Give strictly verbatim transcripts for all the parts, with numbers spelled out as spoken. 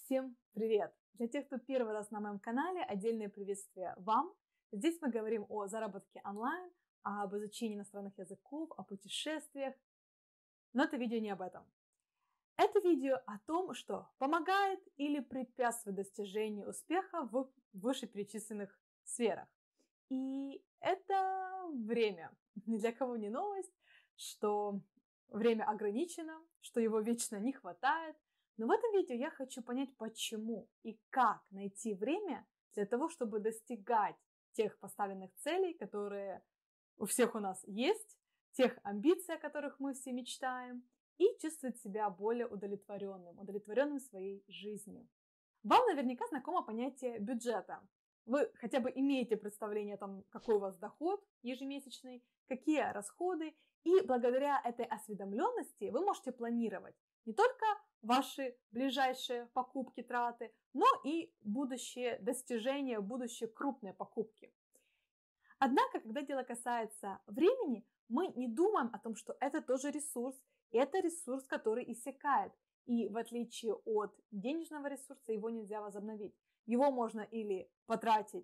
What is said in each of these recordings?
Всем привет! Для тех, кто первый раз на моем канале, отдельное приветствие вам. Здесь мы говорим о заработке онлайн, об изучении иностранных языков, о путешествиях. Но это видео не об этом. Это видео о том, что помогает или препятствует достижению успеха в вышеперечисленных сферах. И это время. Ни для кого не новость, что время ограничено, что его вечно не хватает. Но в этом видео я хочу понять, почему и как найти время для того, чтобы достигать тех поставленных целей, которые у всех у нас есть, тех амбиций, о которых мы все мечтаем, и чувствовать себя более удовлетворенным, удовлетворенным своей жизнью. Вам наверняка знакомо понятие бюджета. Вы хотя бы имеете представление о том, какой у вас доход ежемесячный, какие расходы, и благодаря этой осведомленности вы можете планировать не только ваши ближайшие покупки, траты, но и будущие достижения, будущие крупные покупки. Однако, когда дело касается времени, мы не думаем о том, что это тоже ресурс, и это ресурс, который иссякает. И в отличие от денежного ресурса, его нельзя возобновить. Его можно или потратить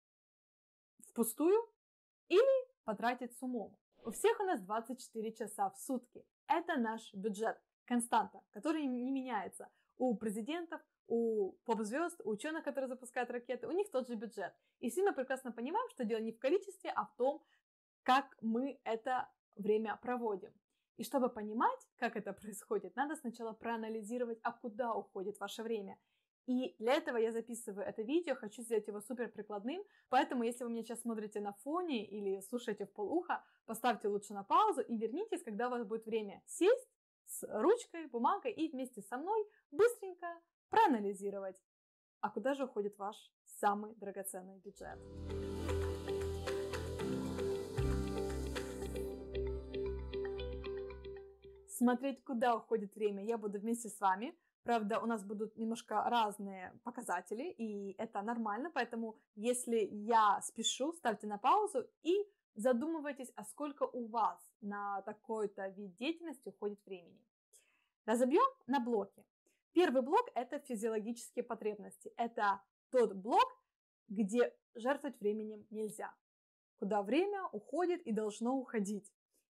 впустую, или потратить с умом. У всех у нас двадцать четыре часа в сутки. Это наш бюджет. Константа, который не меняется. У президентов, у поп-звезд, у ученых, которые запускают ракеты, у них тот же бюджет. И все мы прекрасно понимаем, что дело не в количестве, а в том, как мы это время проводим. И чтобы понимать, как это происходит, надо сначала проанализировать, а куда уходит ваше время. И для этого я записываю это видео, хочу сделать его супер прикладным, поэтому если вы меня сейчас смотрите на фоне или слушаете в полуха, поставьте лучше на паузу и вернитесь, когда у вас будет время сесть с ручкой, бумагой и вместе со мной быстренько проанализировать, а куда же уходит ваш самый драгоценный бюджет. Смотреть, куда уходит время, я буду вместе с вами. Правда, у нас будут немножко разные показатели, и это нормально, поэтому если я спешу, ставьте на паузу и задумывайтесь, а сколько у вас на такой-то вид деятельности уходит времени. Разобьем на блоки. Первый блок – это физиологические потребности. Это тот блок, где жертвовать временем нельзя, куда время уходит и должно уходить.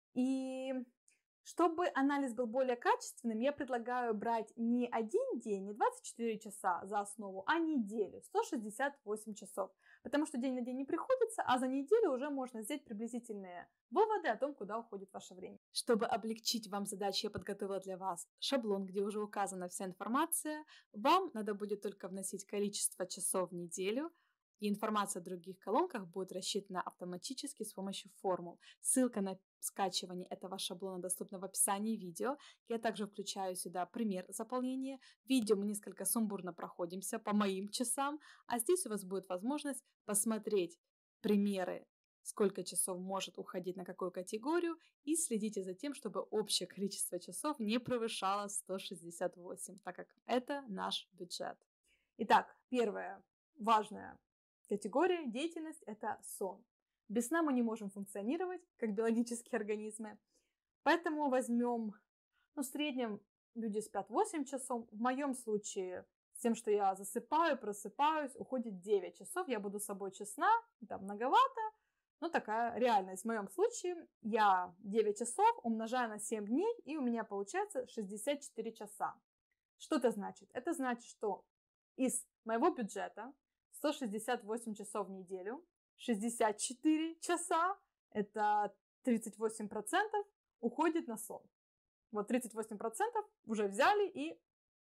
И чтобы анализ был более качественным, я предлагаю брать не один день, не двадцать четыре часа за основу, а неделю, сто шестьдесят восемь часов. Потому что день на день не приходится, а за неделю уже можно сделать приблизительные выводы о том, куда уходит ваше время. Чтобы облегчить вам задачу, я подготовила для вас шаблон, где уже указана вся информация. Вам надо будет только вносить количество часов в неделю, и информация в других колонках будет рассчитана автоматически с помощью формул. Ссылка на скачивание этого шаблона доступна в описании видео. Я также включаю сюда пример заполнения. Видео мы несколько сумбурно проходимся по моим часам, а здесь у вас будет возможность посмотреть примеры, сколько часов может уходить на какую категорию, и следите за тем, чтобы общее количество часов не превышало сто шестьдесят восемь, так как это наш бюджет. Итак, первое важное. Категория деятельность – это сон. Без сна мы не можем функционировать, как биологические организмы. Поэтому возьмем, ну, в среднем люди спят восемь часов. В моем случае, с тем, что я засыпаю, просыпаюсь, уходит девять часов. Я буду с собой честна, это многовато, но такая реальность. В моем случае я девять часов умножаю на семь дней, и у меня получается шестьдесят четыре часа. Что это значит? Это значит, что из моего бюджета сто шестьдесят восемь часов в неделю, шестьдесят четыре часа, это тридцать восемь процентов, уходит на сон. Вот тридцать восемь процентов уже взяли и,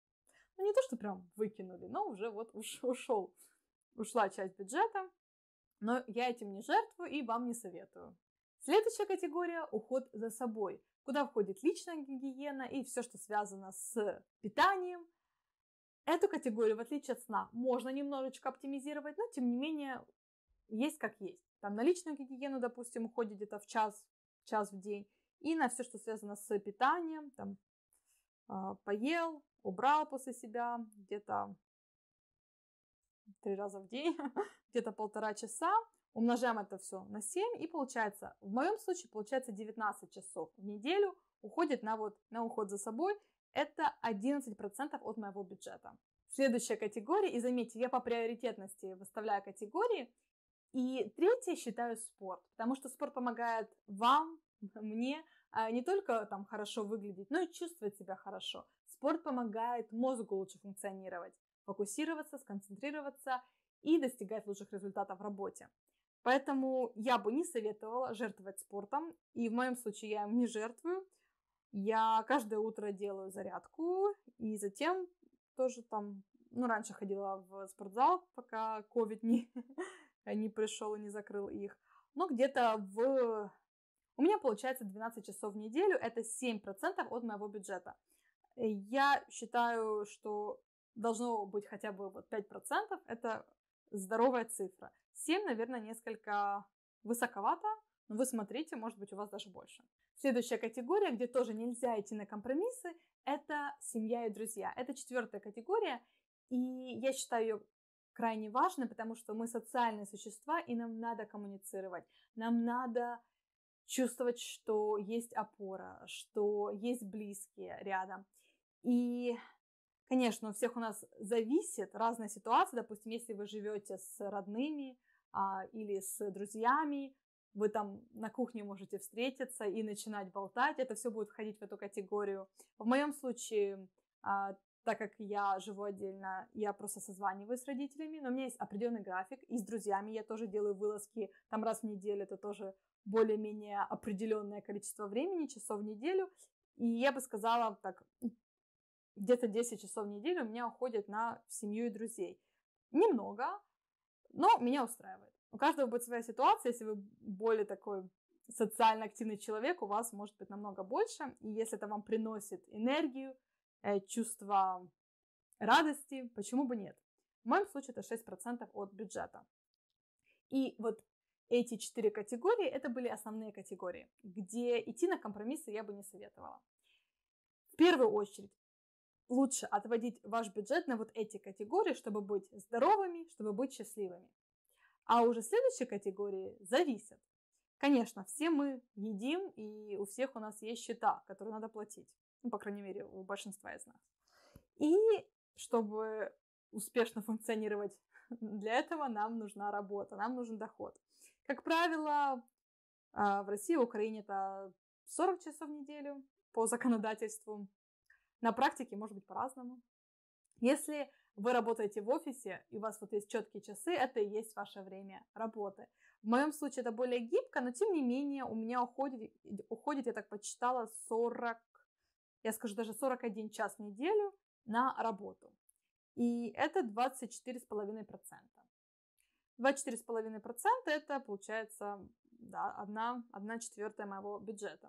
ну не то, что прям выкинули, но уже вот уш, ушел, ушла часть бюджета. Но я этим не жертвую и вам не советую. Следующая категория – уход за собой, куда входит личная гигиена и все, что связано с питанием. Эту категорию, в отличие от сна, можно немножечко оптимизировать, но тем не менее есть как есть. Там на личную гигиену, допустим, уходит где-то в час, час в день. И на все, что связано с питанием, там э, поел, убрал после себя где-то три раза в день, где-то полтора часа. Умножаем это все на семь, и получается, в моем случае, получается девятнадцать часов в неделю уходит на, вот, на уход за собой. Это одиннадцать процентов от моего бюджета. Следующая категория, и заметьте, я по приоритетности выставляю категории. И третье считаю спорт, потому что спорт помогает вам, мне, не только там хорошо выглядеть, но и чувствовать себя хорошо. Спорт помогает мозгу лучше функционировать, фокусироваться, сконцентрироваться и достигать лучших результатов в работе. Поэтому я бы не советовала жертвовать спортом, и в моем случае я им не жертвую. Я каждое утро делаю зарядку, и затем тоже там, ну, раньше ходила в спортзал, пока ковид не, не пришел и не закрыл их. Но где-то в... У меня получается двенадцать часов в неделю, это семь процентов от моего бюджета. Я считаю, что должно быть хотя бы вот пять процентов, это здоровая цифра. семь, наверное, несколько высоковато, но вы смотрите, может быть, у вас даже больше. Следующая категория, где тоже нельзя идти на компромиссы, это семья и друзья. Это четвертая категория, и я считаю ее крайне важной, потому что мы социальные существа, и нам надо коммуницировать, нам надо чувствовать, что есть опора, что есть близкие рядом. И, конечно, у всех у нас зависит разная ситуация. Допустим, если вы живете с родными а, или с друзьями, вы там на кухне можете встретиться и начинать болтать. Это все будет входить в эту категорию. В моем случае, а, так как я живу отдельно, я просто созваниваюсь с родителями, но у меня есть определенный график. И с друзьями я тоже делаю вылазки там раз в неделю. Это тоже более-менее определенное количество времени, часов в неделю. И я бы сказала так, где-то десять часов в неделю у меня уходит на семью и друзей. Немного, но меня устраивает. У каждого будет своя ситуация. Если вы более такой социально активный человек, у вас может быть намного больше. И если это вам приносит энергию, чувство радости, почему бы нет? В моем случае это шесть процентов от бюджета. И вот эти четыре категории, это были основные категории, где идти на компромиссы я бы не советовала. В первую очередь, лучше отводить ваш бюджет на вот эти категории, чтобы быть здоровыми, чтобы быть счастливыми. А уже следующие категории зависят. Конечно, все мы едим, и у всех у нас есть счета, которые надо платить. Ну, по крайней мере, у большинства из нас. И чтобы успешно функционировать, для этого нам нужна работа, нам нужен доход. Как правило, в России и Украине это сорок часов в неделю по законодательству. На практике может быть по-разному. Если вы работаете в офисе, и у вас вот есть четкие часы, это и есть ваше время работы. В моем случае это более гибко, но тем не менее у меня уходит, уходит я так подсчитала, сорок, я скажу даже сорок один час в неделю на работу. И это двадцать четыре целых пять десятых процента. двадцать четыре целых пять десятых процента это получается да, одна, одна четвертая моего бюджета.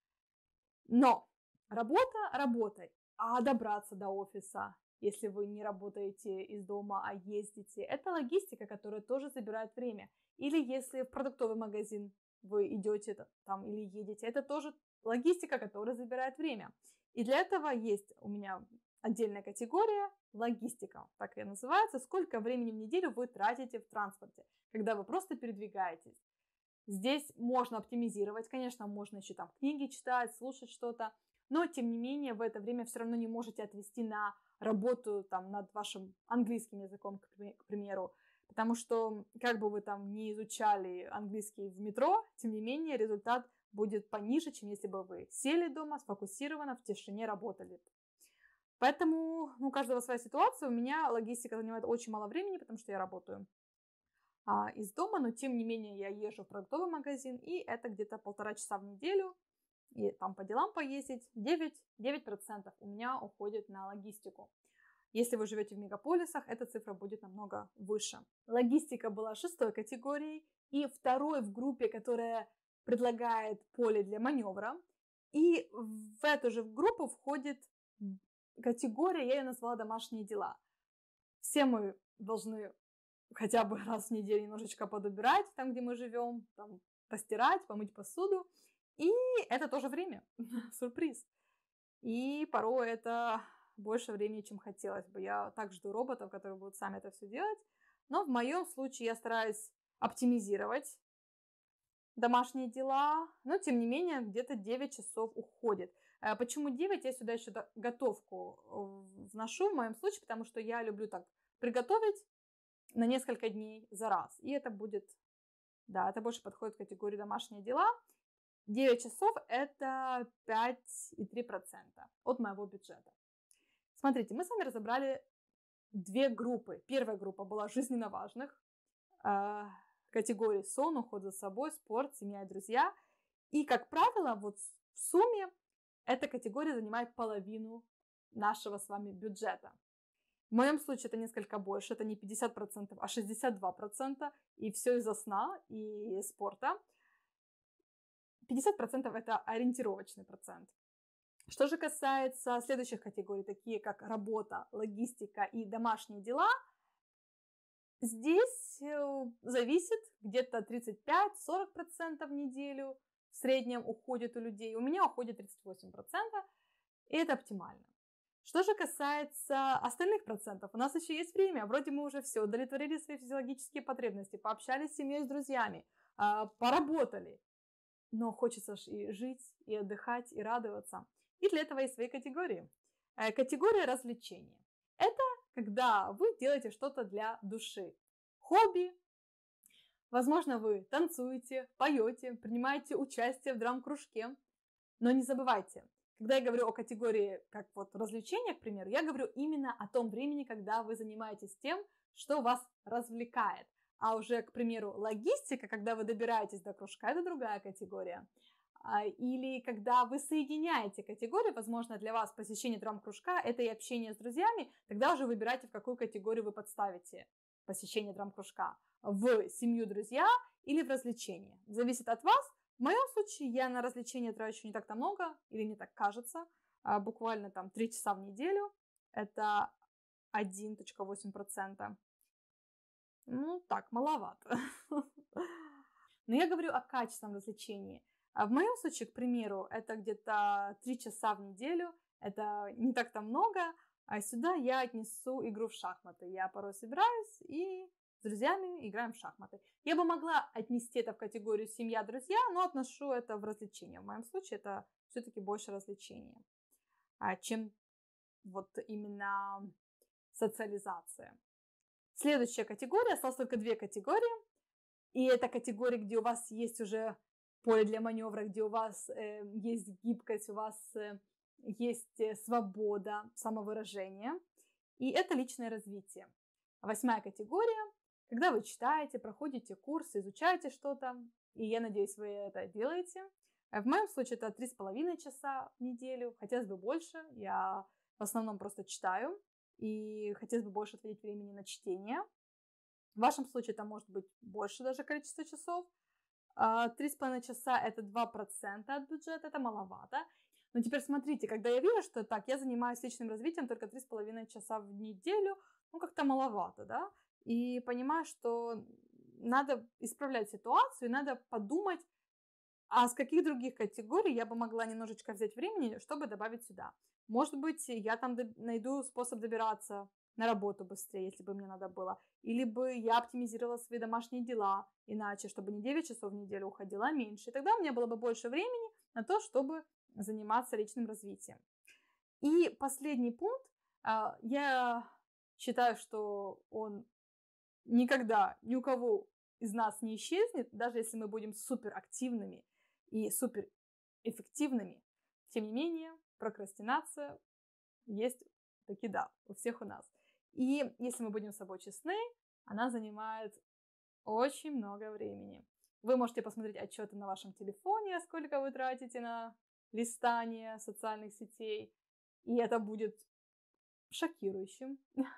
Но работа работой, а добраться до офиса, если вы не работаете из дома, а ездите, это логистика, которая тоже забирает время. Или если в продуктовый магазин вы идете там или едете, это тоже логистика, которая забирает время. И для этого есть у меня отдельная категория логистика, так и называется, сколько времени в неделю вы тратите в транспорте, когда вы просто передвигаетесь. Здесь можно оптимизировать, конечно, можно еще там книги читать, слушать что-то, но тем не менее в это время все равно не можете отвести на работу там над вашим английским языком, к примеру, потому что как бы вы там не изучали английский в метро, тем не менее результат будет пониже, чем если бы вы сели дома, сфокусированно, в тишине работали. Поэтому ну, у каждого своя ситуация. У меня логистика занимает очень мало времени, потому что я работаю а, из дома, но тем не менее я езжу в продуктовый магазин, и это где-то полтора часа в неделю, и там по делам поездить. девять процентов у меня уходит на логистику. Если вы живете в мегаполисах, эта цифра будет намного выше. Логистика была шестой категорией и второй в группе, которая предлагает поле для маневра. И в эту же группу входит категория, я ее назвала домашние дела. Все мы должны хотя бы раз в неделю немножечко подубирать там, где мы живем, там, постирать, помыть посуду. И это тоже время. Сюрприз. И порой это больше времени, чем хотелось бы. Я так жду роботов, которые будут сами это все делать. Но в моем случае я стараюсь оптимизировать домашние дела, но тем не менее где-то девять часов уходит. Почему девять? Я сюда еще готовку вношу в моем случае, потому что я люблю так приготовить на несколько дней за раз. И это будет, да, это больше подходит к категории домашние дела. девять часов – это пять целых три десятых процента от моего бюджета. Смотрите, мы с вами разобрали две группы. Первая группа была жизненно важных э, категорий: сон, уход за собой, спорт, семья и друзья. И, как правило, вот в сумме эта категория занимает половину нашего с вами бюджета. В моем случае это несколько больше, это не пятьдесят процентов, а шестьдесят два процента, и все из-за сна и спорта. пятьдесят процентов это ориентировочный процент. Что же касается следующих категорий, такие как работа, логистика и домашние дела, здесь зависит где-то тридцать пять - сорок процентов в неделю в среднем уходит у людей. У меня уходит тридцать восемь процентов, и это оптимально. Что же касается остальных процентов, у нас еще есть время. Вроде мы уже все удовлетворили свои физиологические потребности, пообщались с семьей, с друзьями, поработали. Но хочется же и жить, и отдыхать, и радоваться. И для этого есть свои категории. Категория развлечений. Это когда вы делаете что-то для души. Хобби. Возможно, вы танцуете, поете, принимаете участие в драм-кружке. Но не забывайте, когда я говорю о категории как вот развлечения, к примеру, я говорю именно о том времени, когда вы занимаетесь тем, что вас развлекает. А уже, к примеру, логистика, когда вы добираетесь до кружка, это другая категория. Или когда вы соединяете категории, возможно, для вас посещение драм-кружка – это и общение с друзьями, тогда уже выбирайте, в какую категорию вы подставите посещение драм-кружка. В семью, друзья или в развлечения. Зависит от вас. В моем случае я на развлечения трачу не так-то много, или не так кажется, буквально там три часа в неделю. Это один целых восемь десятых процента. Ну, так, маловато. Но я говорю о качественном развлечении. А в моем случае, к примеру, это где-то три часа в неделю. Это не так-то много. А сюда я отнесу игру в шахматы. Я порой собираюсь и с друзьями играем в шахматы. Я бы могла отнести это в категорию семья, друзья, но отношу это в развлечения. В моем случае это все-таки больше развлечения, чем вот именно социализация. Следующая категория, осталось только две категории. И это категории, где у вас есть уже поле для маневра, где у вас э, есть гибкость, у вас э, есть свобода самовыражения. И это личное развитие. Восьмая категория, когда вы читаете, проходите курсы, изучаете что-то. И я надеюсь, вы это делаете. В моем случае это три с половиной часа в неделю. Хотелось бы больше. Я в основном просто читаю. И хотелось бы больше отводить времени на чтение. В вашем случае это может быть больше даже количество часов. Три с половиной часа это два процента от бюджета, это маловато. Но теперь смотрите, когда я вижу, что так, я занимаюсь личным развитием только три с половиной часа в неделю, ну как-то маловато, да? И понимаю, что надо исправлять ситуацию, и надо подумать, а с каких других категорий я бы могла немножечко взять времени, чтобы добавить сюда. Может быть, я там найду способ добираться на работу быстрее, если бы мне надо было. Или бы я оптимизировала свои домашние дела иначе, чтобы не девять часов в неделю уходила, а меньше. И тогда у меня было бы больше времени на то, чтобы заниматься личным развитием. И последний пункт. Я считаю, что он никогда ни у кого из нас не исчезнет, даже если мы будем суперактивными и суперэффективными. Тем не менее, прокрастинация есть таки да, у всех у нас. И если мы будем с собой честны, она занимает очень много времени. Вы можете посмотреть отчеты на вашем телефоне, сколько вы тратите на листание социальных сетей, и это будет шокирующим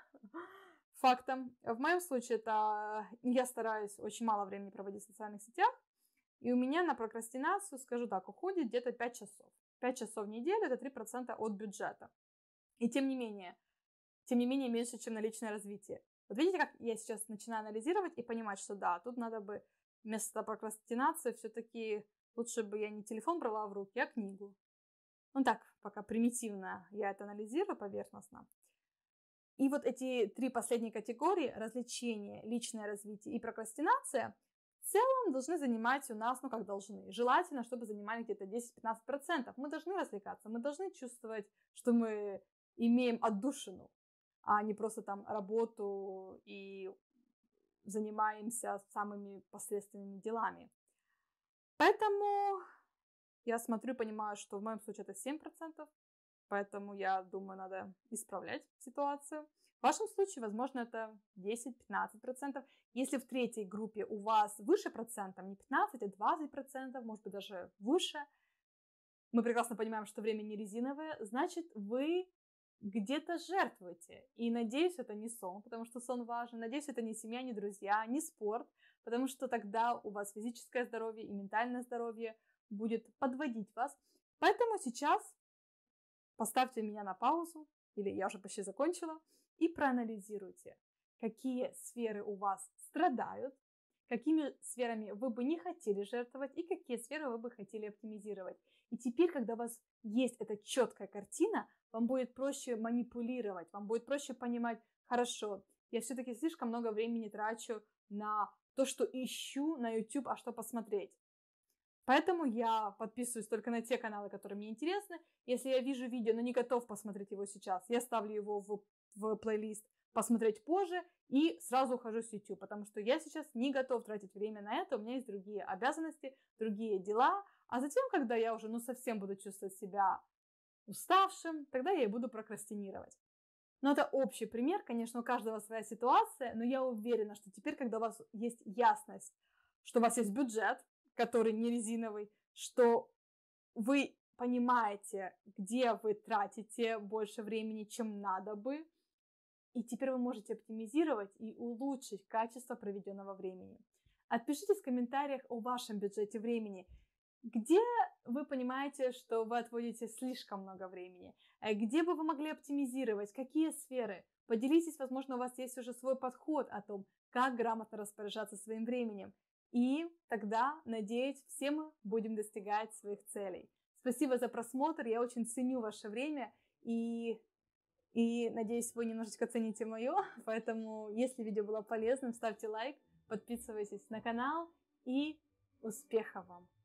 фактом. В моем случае это я стараюсь очень мало времени проводить в социальных сетях, и у меня на прокрастинацию, скажу так, уходит где-то пять часов. пять часов в неделю – это три процента от бюджета. И тем не менее, тем не менее меньше, чем на личное развитие. Вот видите, как я сейчас начинаю анализировать и понимать, что да, тут надо бы вместо прокрастинации все-таки лучше бы я не телефон брала в руки, а книгу. Ну так, пока примитивно я это анализирую, поверхностно. И вот эти три последние категории – развлечение, личное развитие и прокрастинация – в целом должны занимать у нас, ну как должны, желательно, чтобы занимали где-то десять-пятнадцать процентов. Мы должны развлекаться, мы должны чувствовать, что мы имеем отдушину, а не просто там работу и занимаемся самыми посредственными делами. Поэтому я смотрю и понимаю, что в моем случае это семь процентов, поэтому я думаю, надо исправлять ситуацию. В вашем случае, возможно, это десять-пятнадцать процентов. Если в третьей группе у вас выше процентов, не пятнадцать, а двадцать процентов, может быть, даже выше, мы прекрасно понимаем, что время не резиновое, значит, вы где-то жертвуете. И надеюсь, это не сон, потому что сон важен. Надеюсь, это не семья, не друзья, не спорт, потому что тогда у вас физическое здоровье и ментальное здоровье будет подводить вас. Поэтому сейчас поставьте меня на паузу, или я уже почти закончила, и проанализируйте, какие сферы у вас страдают, какими сферами вы бы не хотели жертвовать и какие сферы вы бы хотели оптимизировать. И теперь, когда у вас есть эта четкая картина, вам будет проще манипулировать, вам будет проще понимать, хорошо, я все-таки слишком много времени трачу на то, что ищу на YouTube, а что посмотреть. Поэтому я подписываюсь только на те каналы, которые мне интересны. Если я вижу видео, но не готов посмотреть его сейчас, я ставлю его в, в плейлист «Посмотреть позже» и сразу ухожу с YouTube, потому что я сейчас не готов тратить время на это, у меня есть другие обязанности, другие дела. А затем, когда я уже ну, совсем буду чувствовать себя уставшим, тогда я и буду прокрастинировать. Но это общий пример, конечно, у каждого своя ситуация, но я уверена, что теперь, когда у вас есть ясность, что у вас есть бюджет, который не резиновый, что вы понимаете, где вы тратите больше времени, чем надо бы, и теперь вы можете оптимизировать и улучшить качество проведенного времени. Отпишитесь в комментариях о вашем бюджете времени, где вы понимаете, что вы отводите слишком много времени, где бы вы могли оптимизировать, какие сферы. Поделитесь, возможно, у вас есть уже свой подход о том, как грамотно распоряжаться своим временем. И тогда, надеюсь, все мы будем достигать своих целей. Спасибо за просмотр, я очень ценю ваше время и, и надеюсь, вы немножечко цените мое. Поэтому, если видео было полезным, ставьте лайк, подписывайтесь на канал и успехов вам!